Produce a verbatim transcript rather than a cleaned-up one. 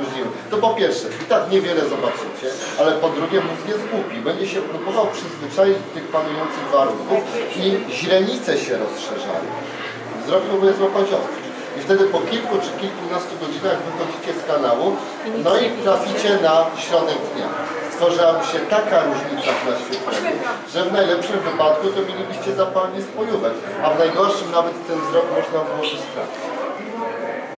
rozróżnimy. To po pierwsze, i tak niewiele zobaczycie, ale po drugie mózg jest głupi. Będzie się próbował przyzwyczaić do tych panujących warunków i źrenice się rozszerzają. Wzrok próbuje złapać ostrość. I wtedy po kilku czy kilkunastu godzinach wychodzicie z kanału, no i traficie na środek dnia. Stworzyłaby się taka różnica w naświetleniu, że w najlepszym wypadku to mielibyście zapalenie spojówek, a w najgorszym nawet ten wzrok można byłoby stracić.